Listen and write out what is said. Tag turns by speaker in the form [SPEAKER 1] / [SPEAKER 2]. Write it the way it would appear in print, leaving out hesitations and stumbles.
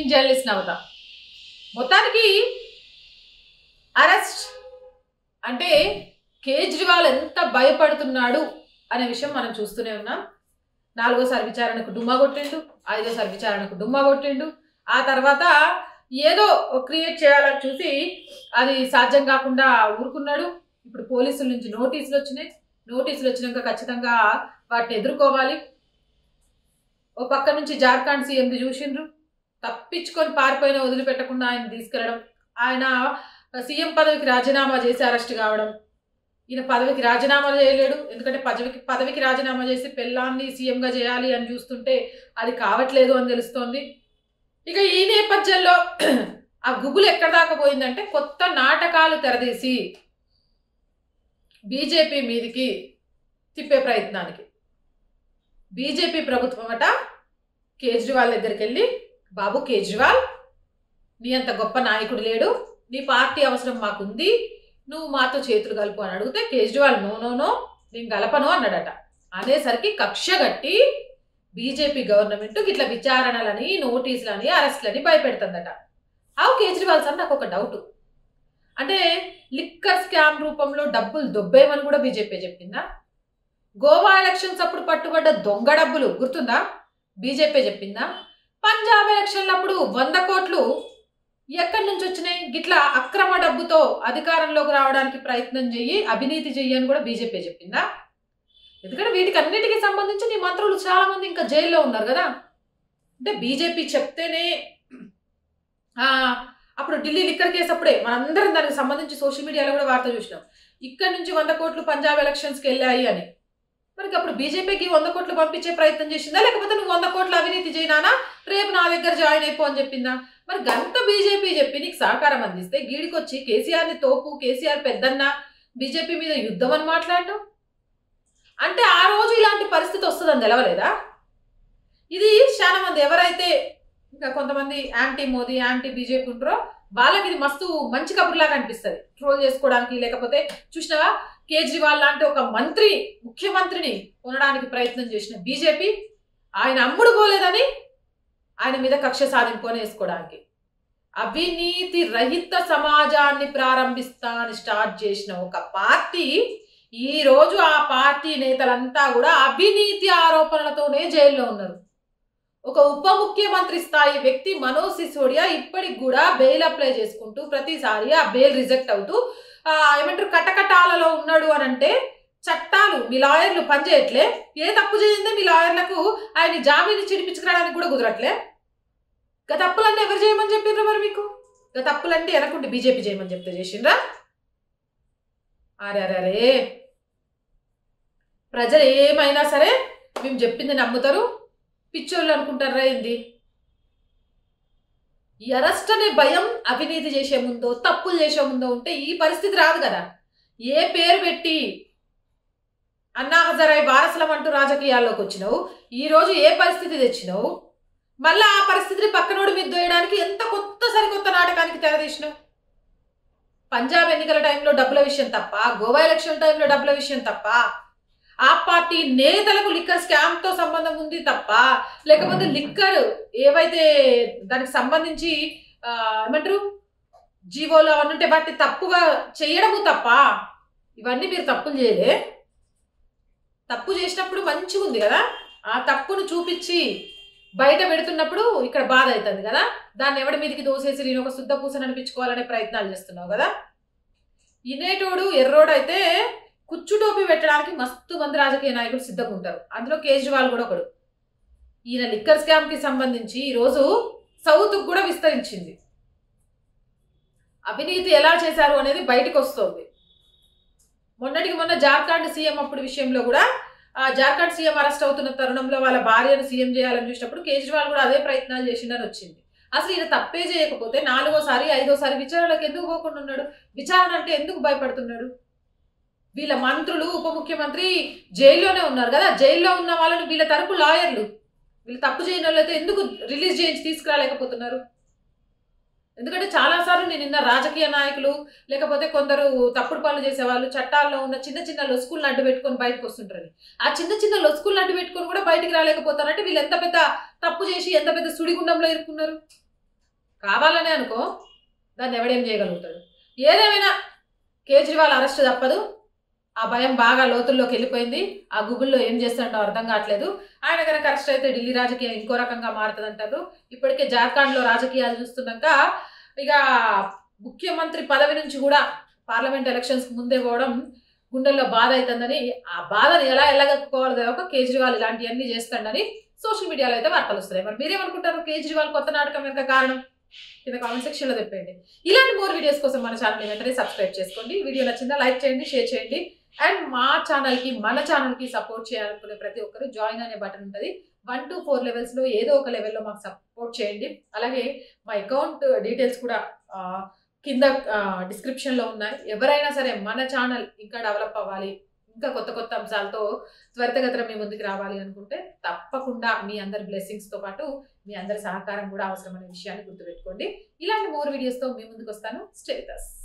[SPEAKER 1] Breaking journalist నవత. మొత్తానికి arrest అంటే కేజ్రీవాల్ ఎంత భయపడుతున్నాడు అనే విషయం మనం చూస్తూనే ఉన్నాం. 4వ సారి విచారణకు డుమ్మా కొట్టిండు, 5వ సారి విచారణకు డుమ్మా కొట్టిండు. ఆ తర్వాత ఏదో క్రియేట్ చేయాలని చూసి అది సాధ్యం కాకుండా ఊరుకున్నాడు. ఇప్పుడు పోలీసుల నుంచి నోటీసులు వచ్చినాయి. నోటీసులు వచ్చినాక ఖచ్చితంగా వాటిని ఎదుర్కోవాలి. ఓ పక్క నుంచి జార్ఖండ్ సీఎం చూసిండ్రు, తప్పించుకొని పారిపోయిన వదిలిపెట్టకుండా ఆయన తీసుకెళ్లడం, ఆయన సీఎం పదవికి రాజీనామా చేసి అరెస్ట్ కావడం. ఈయన పదవికి రాజీనామా చేయలేడు, ఎందుకంటే పదవికి రాజీనామా చేసి పెళ్ళాన్ని సీఎంగా చేయాలి అని చూస్తుంటే అది కావట్లేదు అని తెలుస్తోంది. ఇక ఈ నేపథ్యంలో ఆ గుబులు ఎక్కడ దాకా పోయిందంటే కొత్త నాటకాలు తెరదీసి బీజేపీ మీదికి తిప్పే ప్రయత్నానికి బీజేపీ ప్రభుత్వం అట కేజ్రీవాల్ దగ్గరికి వెళ్ళి, బాబు కేజ్రీవాల్, నీ అంత గొప్ప నాయకుడు లేడు, నీ పార్టీ అవసరం మాకుంది, నువ్వు మాతో చేతులు కలుపు అని అడిగితే కేజ్రీవాల్ నో నో నో నేను కలపను అన్నాడట. అనేసరికి కక్ష గట్టి బీజేపీ గవర్నమెంట్ ఇట్లా విచారణలని, నోటీసులని, అరెస్ట్లని భయపెడుతుందట. అవు కేజ్రీవాల్ సార్, నాకు ఒక డౌట్. అంటే లిక్కర్ స్కామ్ రూపంలో డబ్బులు దొబ్బేమని కూడా బీజేపీ చెప్పిందా? గోవా ఎలక్షన్స్ అప్పుడు పట్టుబడ్డ దొంగ డబ్బులు గుర్తుందా? బీజేపీ చెప్పిందా? పంజాబ్ ఎలక్షన్లప్పుడు 100 కోట్లు ఎక్కడి నుంచి వచ్చినాయి? గిట్లా అక్రమ డబ్బుతో అధికారంలోకి రావడానికి ప్రయత్నం చెయ్యి, అవినీతి చెయ్యి అని కూడా బీజేపీ చెప్పిందా? ఎందుకంటే వీటికి అన్నిటికీ సంబంధించి నీ మంత్రులు చాలా మంది ఇంకా జైల్లో ఉన్నారు కదా. అంటే బీజేపీ చెప్తేనే అప్పుడు ఢిల్లీ లిక్కర్ కేసు అప్పుడే మనందరం దానికి సంబంధించి సోషల్ మీడియాలో కూడా వార్త చూసినాం. ఇక్కడ నుంచి 100 కోట్లు పంజాబ్ ఎలక్షన్స్కి వెళ్ళాయి అని. మరి అప్పుడు బీజేపీకి 100 కోట్లు పంపించే ప్రయత్నం చేసిందా, లేకపోతే నువ్వు 100 కోట్లు అవినీతి చేయనానా, రేపు నా దగ్గర జాయిన్ అయిపో అని చెప్పిందా? మరి గంత బీజేపీ చెప్పి నీకు సహకారం అందిస్తే గీడికొచ్చి కేసీఆర్ని తోపు, కేసీఆర్ పెద్దన్న, బీజేపీ మీద యుద్ధం అని మాట్లాడటం అంటే ఆ రోజు ఇలాంటి పరిస్థితి వస్తుందని తెలవలేదా? ఇది చాలా మంది ఎవరైతే ఇంకా కొంతమంది యాంటీ మోదీ, యాంటీ బీజేపీ ఉంటారో వాళ్ళకి ఇది మస్తు మంచి కబుర్లాగా అనిపిస్తుంది ట్రోల్ చేసుకోవడానికి. లేకపోతే చూసినావా, కేజ్రీవాల్ లాంటి ఒక ముఖ్యమంత్రిని కొనడానికి ప్రయత్నం చేసిన బీజేపీ ఆయన అమ్ముడు పోలేదని ఆయన మీద కక్ష సాధింపుకొని వేసుకోవడానికి అవినీతి రహిత సమాజాన్ని ప్రారంభిస్తా అని స్టార్ట్ చేసిన ఒక పార్టీ ఈ రోజు ఆ పార్టీ నేతలంతా కూడా అవినీతి ఆరోపణలతోనే జైల్లో ఉన్నారు. ఒక ఉప ముఖ్యమంత్రి స్థాయి వ్యక్తి మనోజ్ సిసోడియా ఇప్పటికి కూడా బెయిల్ అప్లై చేసుకుంటూ ప్రతిసారి ఆ బెయిల్ రిజెక్ట్ అవుతూ ఏమంటారు కటకటాలలో ఉన్నాడు అని అంటే చట్టాలు మీ లాయర్లు పనిచేయట్లే. ఏ తప్పు చేయిందే మీ లాయర్లకు ఆయన జామీను చిడిపించుకురావడానికి కూడా కుదరట్లే. గత తప్పులన్నీ ఎవరు చేయమని చెప్పిండ్రా? మరి మీకు గత తప్పులన్నీ ఎనకుంటే బీజేపీ చేయమని చెప్తే చేసిండ్రా? అరే ప్రజలు ఏమైనా సరే మేము చెప్పింది నమ్ముతారు, పిచ్చోళ్ళు అనుకుంటారా ఏంది? ఈ అరెస్ట్ అనే భయం అవినీతి చేసే ముందో, తప్పులు చేసే ముందో ఉంటే ఈ పరిస్థితి రాదు కదా. ఏ పేరు పెట్టి అన్నా హజారాయ్ వారసులం అంటూ రాజకీయాల్లోకి వచ్చినావు, ఈరోజు ఏ పరిస్థితి తెచ్చినావు, మళ్ళీ ఆ పరిస్థితిని పక్కనోడి మీద దోయడానికి ఎంత సరికొత్త నాటకానికి తెరదీసినావు. పంజాబ్ ఎన్నికల టైంలో డబ్బుల విషయం తప్ప, గోవా ఎలక్షన్ టైంలో డబ్బుల విషయం తప్ప, ఆ పార్టీ నేతలకు లిక్కర్ స్కామ్తో సంబంధం ఉంది తప్ప, లేకపోతే లిక్కర్ ఏవైతే దానికి సంబంధించి ఏమంటారు జీవోలు అవన్నీ ఉంటే వాటిని తప్పుగా చేయడము తప్ప, ఇవన్నీ మీరు తప్పులు చేయలే. తప్పు చేసినప్పుడు మంచిగా ఉంది కదా, ఆ తప్పును చూపించి బయట పెడుతున్నప్పుడు ఇక్కడ బాధ అవుతుంది కదా. దాన్ని ఎవడి మీదకి దోసేసి నేను ఒక శుద్ధ పూసని అనిపించుకోవాలనే ప్రయత్నాలు చేస్తున్నావు కదా. ఇనేటోడు ఎర్రోడు అయితే కుచ్చుటోపి పెట్టడానికి మస్తు మంది రాజకీయ నాయకులు సిద్ధంగా ఉంటారు. అందులో కేజ్రీవాల్ కూడా ఒకడు. ఈయన లిక్కర్ స్కామ్కి సంబంధించి ఈరోజు సౌత్కు కూడా విస్తరించింది. అవినీతి ఎలా చేశారు అనేది బయటకు వస్తుంది. మొన్న జార్ఖండ్ సీఎం అప్పుడు విషయంలో కూడా జార్ఖండ్ సీఎం అరెస్ట్ అవుతున్న తరుణంలో వాళ్ళ భార్యను సీఎం చేయాలని చూసినప్పుడు కేజ్రీవాల్ కూడా అదే ప్రయత్నాలు చేసిందని వచ్చింది. అసలు ఈయన తప్పే చేయకపోతే 4వసారి 5వసారి విచారణకు ఎందుకు పోకుండా ఉన్నాడు? విచారణ అంటే ఎందుకు భయపడుతున్నాడు? వీళ్ళ మంత్రులు, ఉప ముఖ్యమంత్రి జైల్లోనే ఉన్నారు కదా. జైల్లో ఉన్న వాళ్ళని వీళ్ళ తరపు లాయర్లు వీళ్ళు తప్పు చేయని వాళ్ళైతే ఎందుకు రిలీజ్ చేయించి తీసుకురాలేకపోతున్నారు? ఎందుకంటే చాలాసార్లు నేను నిన్న రాజకీయ నాయకులు లేకపోతే కొందరు తప్పుడు పనులు చేసేవాళ్ళు చట్టాల్లో ఉన్న చిన్న లొసుకులను అడ్డు పెట్టుకొని బయటకు వస్తుంటారని. ఆ చిన్న లొసుకులను అడ్డు పెట్టుకొని కూడా బయటికి రాలేకపోతారంటే వీళ్ళు ఎంత పెద్ద తప్పు చేసి ఎంత పెద్ద సుడిగుండంలో ఇరుక్కున్నారు. కావాలనే అనుకో, దాన్ని ఎవడేం చేయగలుగుతాడు. ఏదేమైనా కేజ్రీవాల్ అరెస్ట్ తప్పదు. ఆ భయం బాగా లోతుల్లోకి వెళ్ళిపోయింది. ఆ గూగుల్లో ఏం చేస్తాడో అర్థం కావట్లేదు. ఆయన కనుక అరెస్ట్ అయితే ఢిల్లీ రాజకీయం ఇంకో రకంగా మారుతుంది అంటారు. ఇప్పటికే జార్ఖండ్లో రాజకీయాలు చూస్తున్నాక ఇక ముఖ్యమంత్రి పదవి నుంచి కూడా పార్లమెంట్ ఎలక్షన్స్ ముందే పోవడం గుండెల్లో బాధ అవుతుందని, ఆ బాధను ఎలా ఎల్లగట్టుకోవాలి తెలియక కేజ్రీవాల్ ఇలాంటివన్నీ చేస్తాడని సోషల్ మీడియాలో అయితే వార్తలు వస్తున్నాయి. మరి మీరేమనుకుంటారు? కేజ్రీవాల్ కొత్త నాటకం వెనక కారణం కింద కామెంట్ సెక్షన్లో చెప్పండి. ఇలాంటి మోర్ వీడియోస్ కోసం మన ఛానల్ వెంటనే సబ్స్క్రైబ్ చేసుకోండి. వీడియో నచ్చిందా లైక్ చేయండి, షేర్ చేయండి. అండ్ మన ఛానల్కి సపోర్ట్ చేయాలనుకునే ప్రతి ఒక్కరు జాయిన్ అనే బటన్ ఉంటుంది. 1 to 4 లెవెల్స్లో ఏదో ఒక లెవెల్లో మాకు సపోర్ట్ చేయండి. అలాగే మా అకౌంట్ డీటెయిల్స్ కూడా కింద డిస్క్రిప్షన్లో ఉన్నాయి. ఎవరైనా సరే మన ఛానల్ ఇంకా డెవలప్ అవ్వాలి, ఇంకా కొత్త కొత్త అంశాలతో త్వరితగతిన మీ ముందుకు రావాలి అనుకుంటే తప్పకుండా మీ అందరి బ్లెస్సింగ్స్తో పాటు మీ అందరి సహకారం కూడా అవసరమనే విషయాన్ని గుర్తుపెట్టుకోండి. ఇలాంటి మోర్ వీడియోస్తో మీ ముందుకు వస్తాను. Stay with us.